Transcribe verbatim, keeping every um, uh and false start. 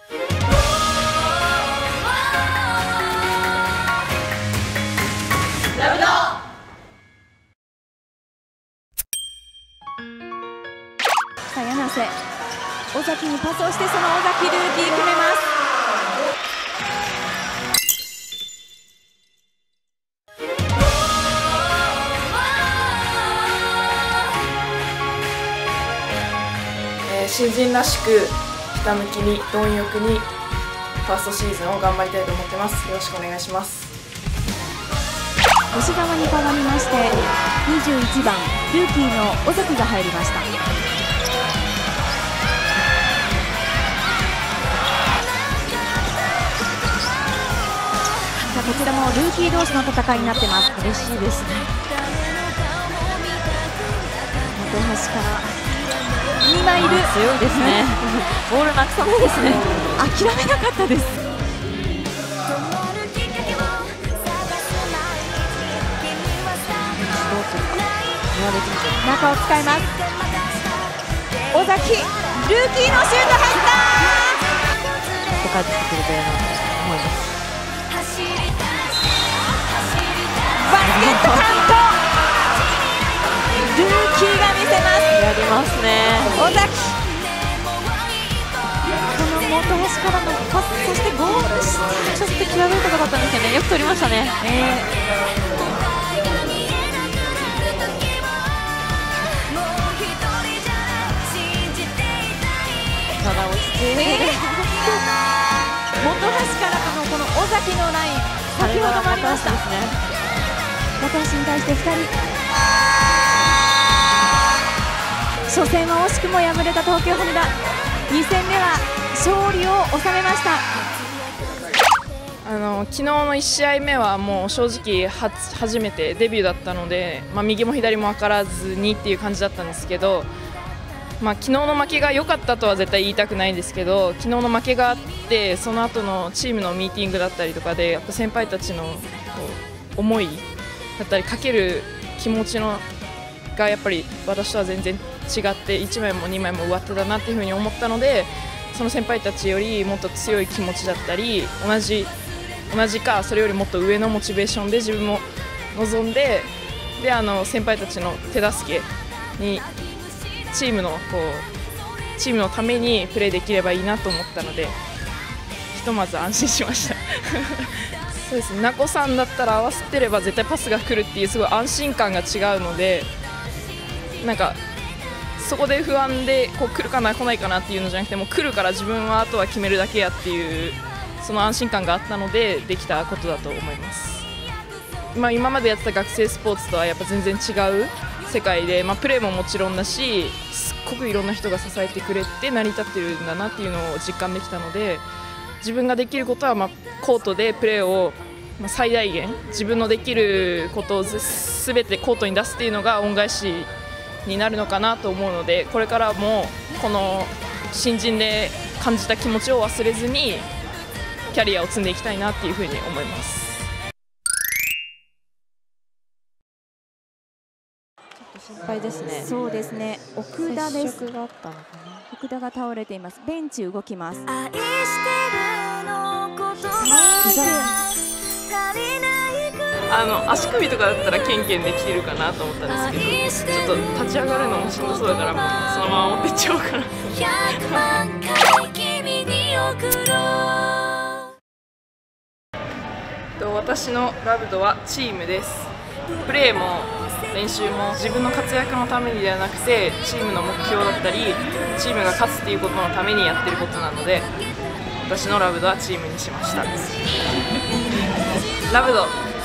ラブドさあ柳瀬、尾崎にパスをして、その尾崎ルーキー決めます。 新人らしくひたむきに貪欲にファーストシーズンを頑張りたいと思ってます。よろしくお願いします。 吉澤に代わりましてにじゅういちばんルーキーの尾崎が入りました。さあこちらもルーキー同士の戦いになってます。嬉しいですね。本橋からにまいいる。 強いですね。ボールなくさないですね。 諦めなかったです。中を使います。尾崎、ルーキーのシュート入ったー。帰ってきてくれたような思います。 バスケットカウント。ルーキーが見せます。 やりますね。 尾崎、この本橋からのパス、そしてゴール下、 ちょっと際どいところだったんですけどね、よく取りましたね。 えーただ落ち着いて、 本橋からのこの尾崎のライン、先ほどもありました。本橋に対してふたり、初戦は惜しくも敗れた東京羽田、に戦目は勝利を収めました。 あの昨日のいち試合目はもう正直初初めてデビューだったので、まあ、右も左も分からずにっていう感じだったんですけど、まあ、昨日の負けが良かったとは絶対言いたくないんですけど、昨日の負けがあって、その後のチームのミーティングだったりとかで、やっぱ先輩たちのこう思いだったりかける気持ちのがやっぱり私とは全然違って、いちまいもにまいも上手だなっていうふうに思ったので、その先輩たちよりもっと強い気持ちだったり、同じ同じかそれよりもっと上のモチベーションで自分も臨んで、であの先輩たちの手助けにチームのこうチームのためにプレーできればいいなと思ったので、ひとまず安心しましたそうですね、名古さんだったら合わせてれば絶対パスが来るっていうすごい安心感が違うので、なんかそこで不安でこう来るかな来ないかなっていうのじゃなくて、もう来るから自分はあとは決めるだけやっていう、その安心感があったのでできたことだと思います。まあ、今までやってた学生スポーツとはやっぱ全然違う世界で、まあ、プレーももちろんだし、すっごくいろんな人が支えてくれて成り立ってるんだなっていうのを実感できたので、自分ができることはまあコートでプレーをまあ最大限自分のできることをすべてコートに出すっていうのが恩返しになるのかなと思うので、これからもこの新人で感じた気持ちを忘れずにキャリアを積んでいきたいなっていうふうに思います。 心配ですね。 そうですね。奥田です。 接触があったのかな。 奥田が倒れています。ベンチ動きます。 あの足首とかだったらケンケンできてるかなと思ったんですけど、ちょっと立ち上がるのもしんどそうだから、もうそのまま持っていっちゃおうかな私のラブドはチームです。プレーも練習も自分の活躍のためにではなくて、チームの目標だったりチームが勝つっていうことのためにやってることなので、私のラブドはチームにしました。ラブド